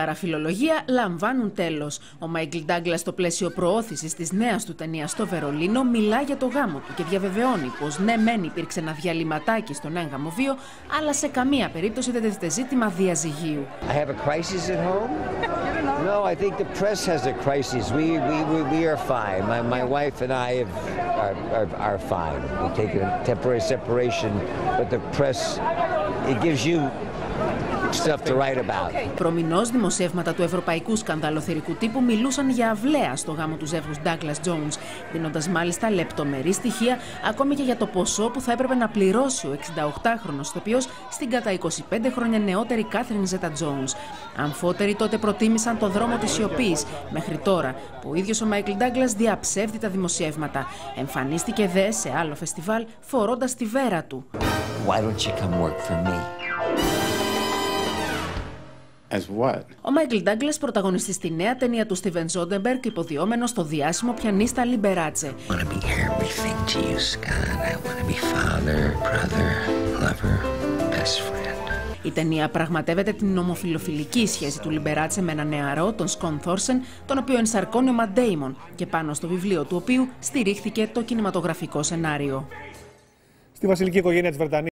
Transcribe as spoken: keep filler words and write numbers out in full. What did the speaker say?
Παραφιλολογία λαμβάνουν τέλος. Ο Μάικλ Ντάγκλας, στο πλαίσιο προώθησης της νέας του ταινίας στο Βερολίνο, μιλά για το γάμο του και διαβεβαιώνει πως ναι, μεν υπήρξε ένα διαλυματάκι στον έγγαμο βίο, αλλά σε καμία περίπτωση δεν τίθεται ζήτημα διαζυγίου. I have a crisis at home? No, I think the press has a crisis. We we we, we are fine. My my wife and I have, are, are are fine. We take a temporary separation, but the press, it gives you stuff to write about. Προμηνώς δημοσιεύματα του ευρωπαϊκού σκανδαλοθερικού τύπου μιλούσαν για αυλαία στο γάμο του ζεύγους Douglas Jones, δίνοντας μάλιστα λεπτομερή στοιχεία ακόμη και για το ποσό που θα έπρεπε να πληρώσει ο εξηνταοκτάχρονος ηθοποιός στην κατά είκοσι πέντε χρόνια νεότερη Catherine Zeta-Jones. Αμφότεροι τότε προτίμησαν το δρόμο της σιωπής, μέχρι τώρα που ο ίδιος ο Μάικλ Ντάγκλας διαψεύδει τα δημοσιεύματα. Εμφανίστηκε δε σε άλλο φεστιβάλ φορώντας τη βέρα του. Why don't you come work for me? As what? Ο Μάικλ Ντάγκλας πρωταγωνιστεί στη νέα ταινία του Στίβεν Σόντεμπεργκ, υποδιόμενο στο διάσημο πιανίστα Λιμπεράτσε. Η ταινία πραγματεύεται την ομοφυλοφιλική σχέση του Λιμπεράτσε με ένα νεαρό, τον Σκον Θόρσεν, τον οποίο ενσαρκώνει ο Ματ Ντέιμον και πάνω στο βιβλίο του οποίου στηρίχθηκε το κινηματογραφικό σενάριο. Στη βασιλική οικογένεια της Βρετανίας